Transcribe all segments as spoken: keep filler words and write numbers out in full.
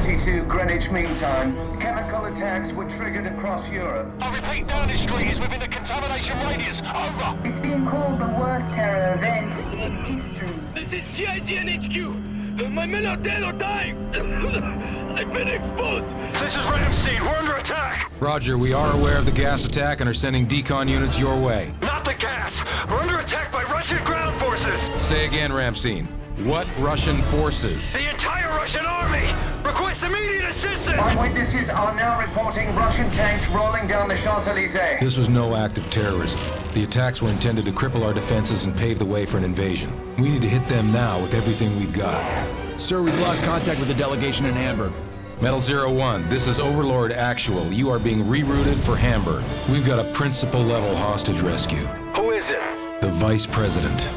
forty-two Greenwich Mean Time. Chemical attacks were triggered across Europe. I repeat, Downing Street is within the contamination radius. Over. It's being called the worst terror event in history. This is G I G N H Q. My men are dead or dying. I've been exposed. This is Ramstein. We're under attack. Roger, we are aware of the gas attack and are sending decon units your way. Not the gas. We're under attack by Russian ground forces. Say again, Ramstein. What Russian forces? The entire Russian army. Request immediate assistance. Eyewitnesses are now reporting Russian tanks rolling down the Champs-Élysées. This was no act of terrorism. The attacks were intended to cripple our defenses and pave the way for an invasion. We need to hit them now with everything we've got. Sir, we've lost contact with the delegation in Hamburg. Metal Zero One, this is Overlord Actual. You are being rerouted for Hamburg. We've got a principal-level hostage rescue. Who is it? The Vice President.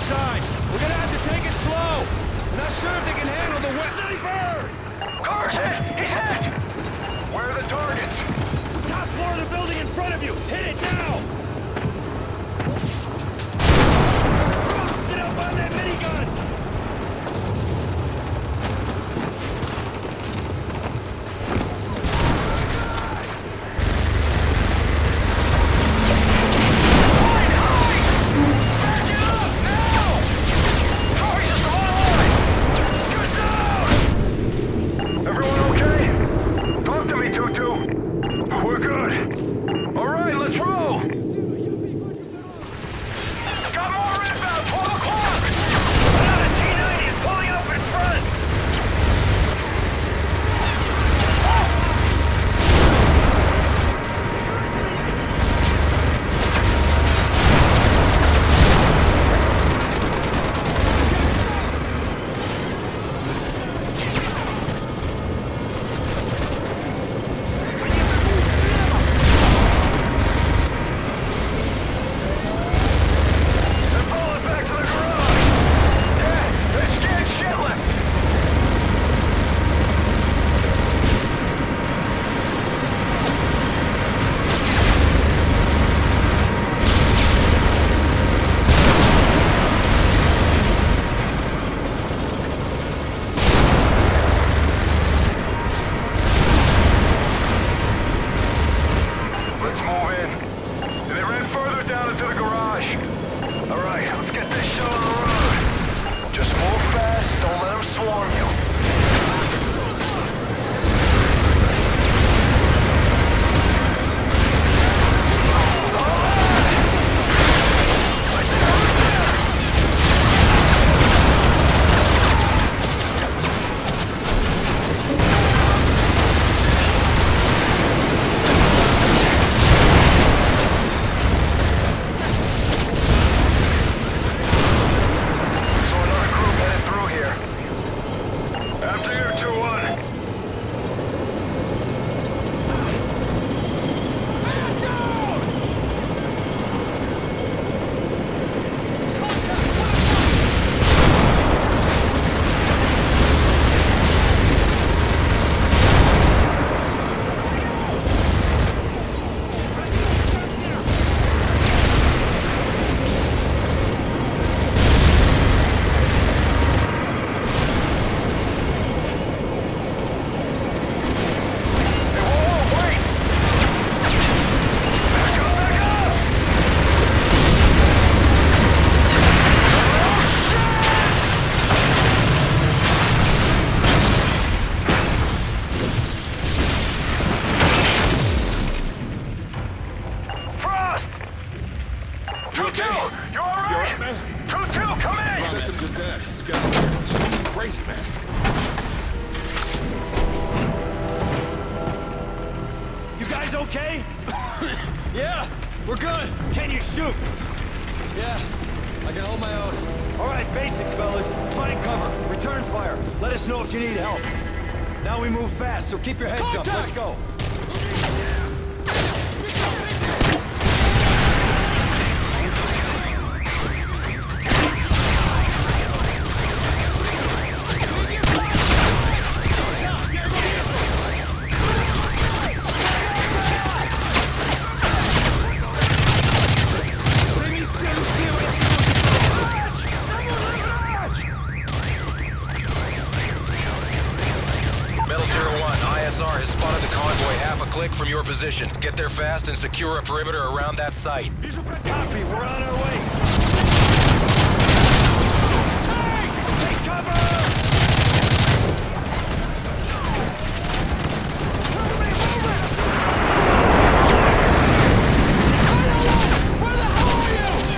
inside. We're gonna have to take it slow. I'm not sure if they can handle the west. Sniper! Car's hit! He's hit! Where are the targets? Top floor of the building in front of you. Hit it now! Frost, get up on that minigun! Okay? Yeah, we're good. Can you shoot? Yeah, I can hold my own. All right, basics, fellas. Find cover. Return fire. Let us know if you need help. Now we move fast, so keep your heads Contact. up. Let's go. Click from your position. Get there fast and secure a perimeter around that site. Copy, we're on our way. Take cover! Where the hell are you?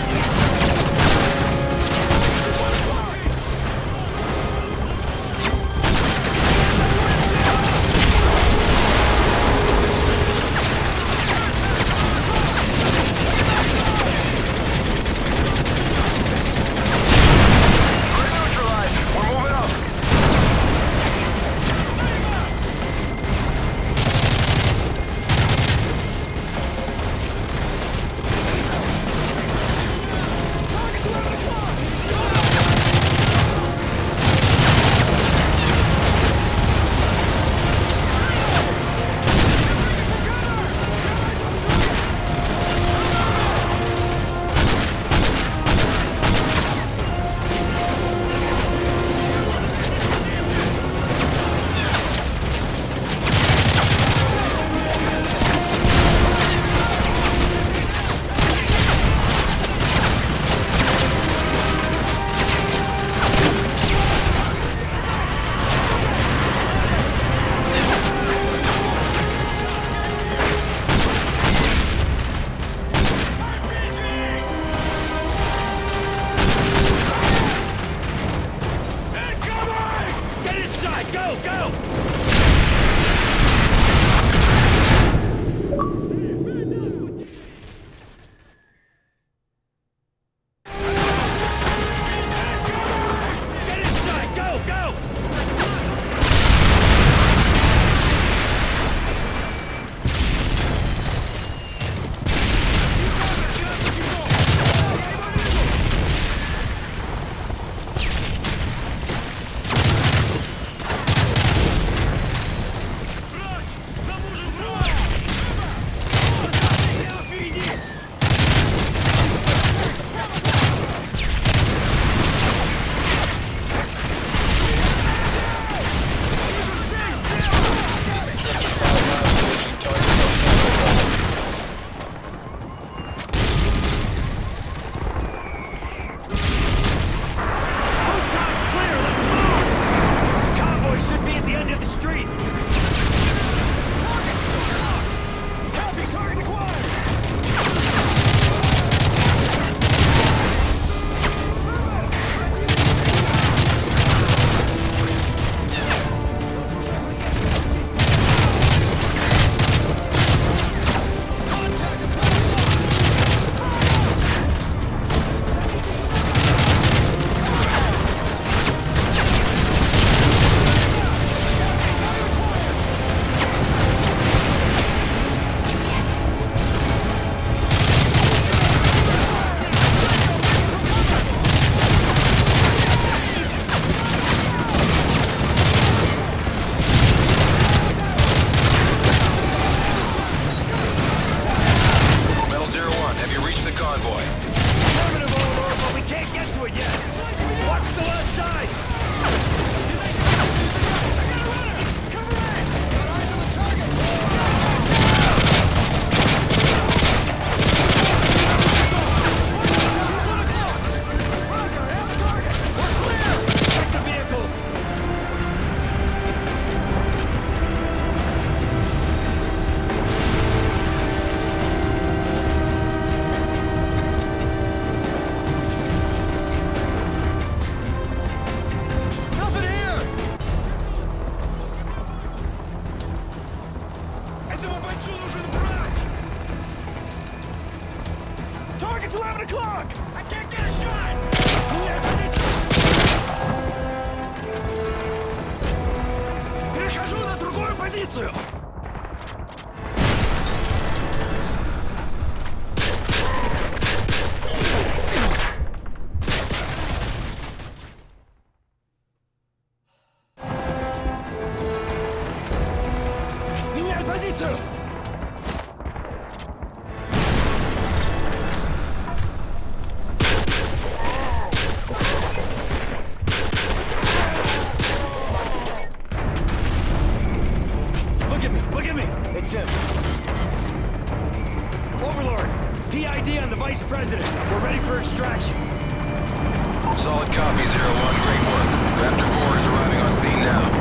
Target's eleven o'clock! I can't get a shot! Меняй позицию! Перехожу на другую позицию! Меняй позицию! Look at me! Look at me! It's him. Overlord! P I D on the Vice President. We're ready for extraction. Solid copy, Zero One. Great work. Raptor four is arriving on scene now.